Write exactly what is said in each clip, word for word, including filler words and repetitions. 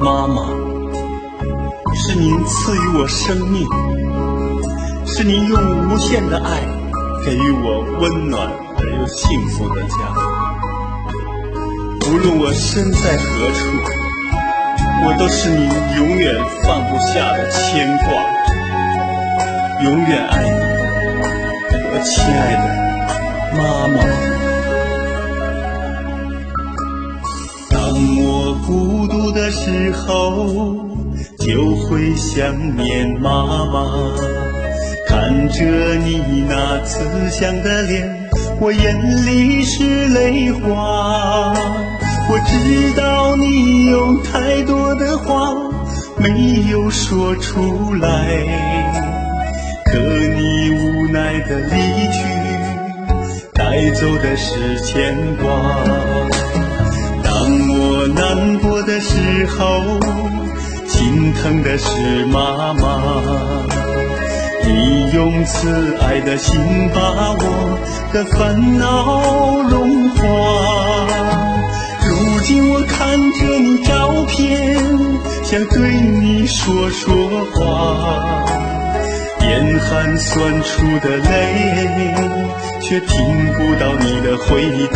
妈妈，是您赐予我生命，是您用无限的爱给予我温暖而又幸福的家。无论我身在何处，我都是您永远放不下的牵挂。永远爱你，我亲爱的妈妈。当我孤独的时候，就会想念妈妈。看着你那慈祥的脸，我眼里是泪花。我知道你有太多的话没有说出来，可你无奈的离去，带走的是牵挂。当我难过的时候，心疼的是妈妈。你用慈爱的心把我的烦恼融化。如今我看着你照片，想对你说说话，眼含酸楚的泪，却听不到你的回答。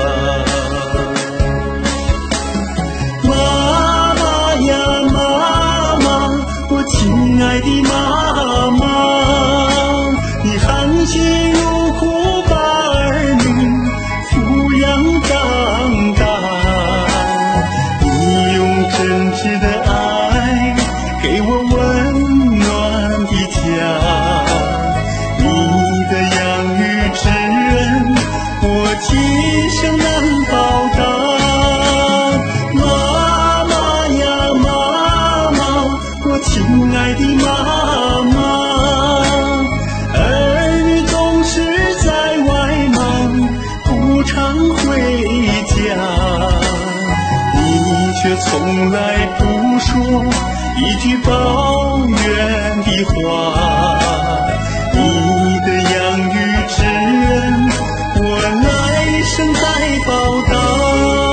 妈妈呀妈妈，我亲爱的妈妈，你含辛茹苦把儿女抚养长大，你用真挚的爱给我温暖的家。你的养育之恩，我今生难报答。妈妈呀妈妈，我亲爱的妈妈，儿女总是在外忙，不常回家，你却从来不说一句抱怨的话。你的养育之恩，我来生再报答。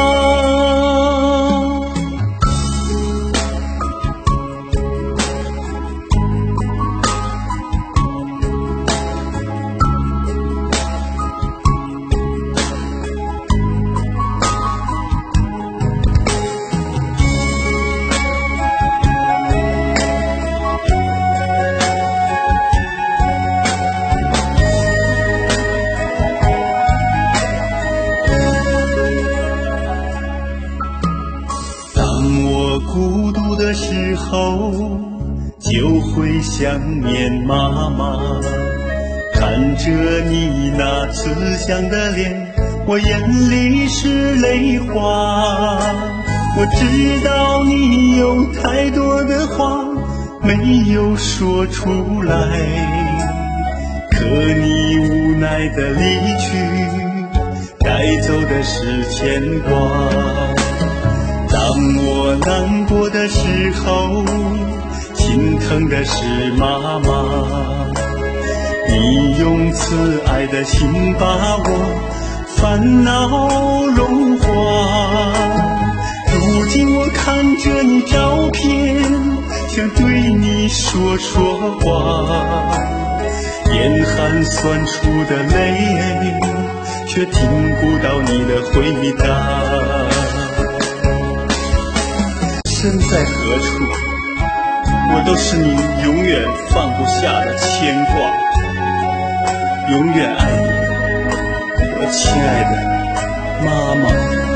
孤独的时候，就会想念妈妈。看着你那慈祥的脸，我眼里是泪花。我知道你有太多的话没有说出来，可你无奈的离去，带走的是牵挂。当我难过的时候，心疼的是妈妈。你用慈爱的心把我烦恼融化。如今我看着你照片，想对你说说话，眼含酸楚的泪，却听不到你的回答。身在何处，我都是你永远放不下的牵挂。永远爱你，我亲爱的妈妈。